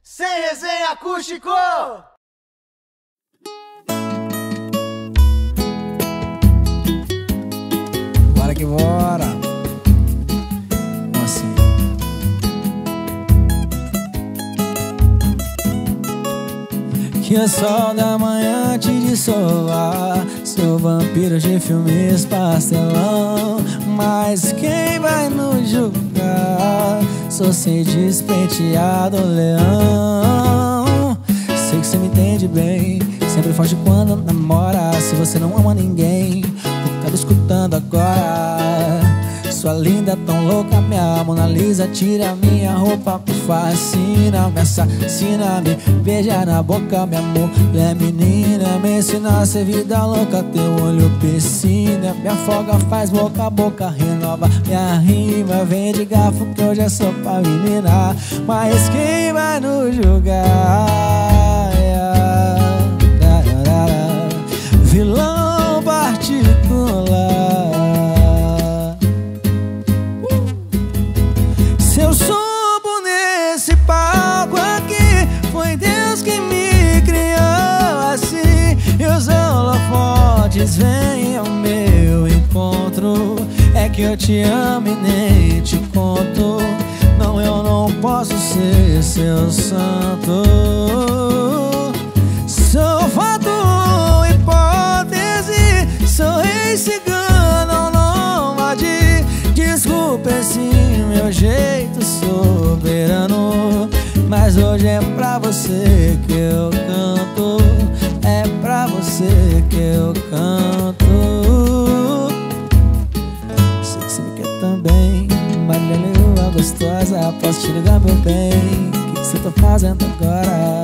Sem resenha acústico! Bora que bora! Como assim? Que o sol da manhã te dissolva. Sou vampiro de filmes pastelão, mas quem vai nos julgar? Sou sem despenteado leão. Sei que você me entende bem, sempre foge quando namora. Se você não ama ninguém, acaba escutando agora. Sua linda, tão louca, minha Mona Lisa. Tira minha roupa, me fascina, me assassina, me beija na boca, minha mulher menina. Me ensina a ser vida louca, teu olho piscina. Me afoga, faz boca a boca, renova minha rima. Vem de garfo que hoje é só pra menina. Mas quem vai nos julgar? Vilão particular. Se eu subo nesse palco aqui, foi Deus que me criou assim. E os holofotes vêm ao meu encontro. É que eu te amo e nem te conto. Não, eu não posso ser seu santo. Sou fato, hipótese, sou rei cigano, nômade. Desculpa esse meu jeito soberano, mas hoje é pra você que eu canto. É pra você que eu canto. Sei que você me quer também, Marília Leoa gostosa. Posso te ligar, meu bem? O que você tá fazendo agora?